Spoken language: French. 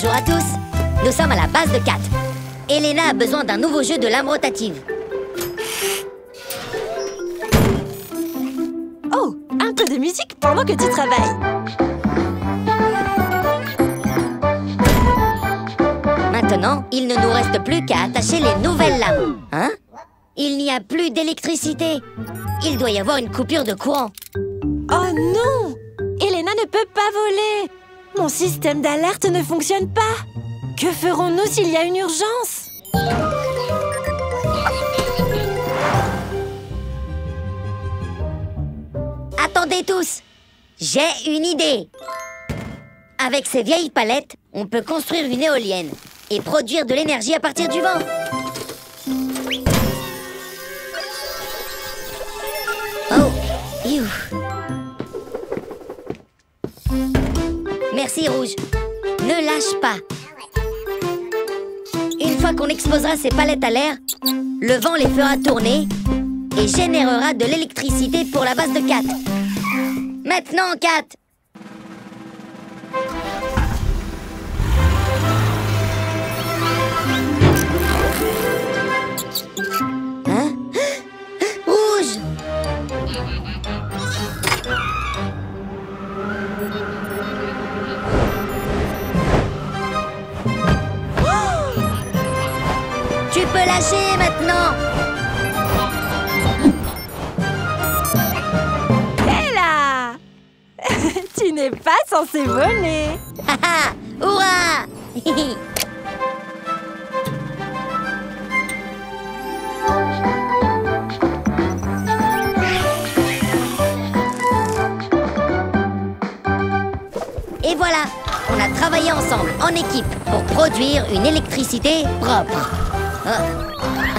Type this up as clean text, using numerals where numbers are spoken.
Bonjour à tous. Nous sommes à la base de Cat. Elena a besoin d'un nouveau jeu de lame rotative. Oh, un peu de musique pendant que tu travailles. Maintenant, il ne nous reste plus qu'à attacher les nouvelles lames. Hein? Il n'y a plus d'électricité. Il doit y avoir une coupure de courant. Oh non! Elena ne peut pas voler. Mon système d'alerte ne fonctionne pas. Que ferons-nous s'il y a une urgence? Attendez tous! J'ai une idée! Avec ces vieilles palettes, on peut construire une éolienne et produire de l'énergie à partir du vent. Oh! You. Merci, Rouge. Ne lâche pas. Une fois qu'on exposera ces palettes à l'air, le vent les fera tourner et générera de l'électricité pour la base de Cat. Maintenant, Cat! Hein? Rouge! Tu peux lâcher maintenant! Hé là! Tu n'es pas censé voler. Haha! Hurrah! Et voilà! On a travaillé ensemble, en équipe, pour produire une électricité propre. Oh.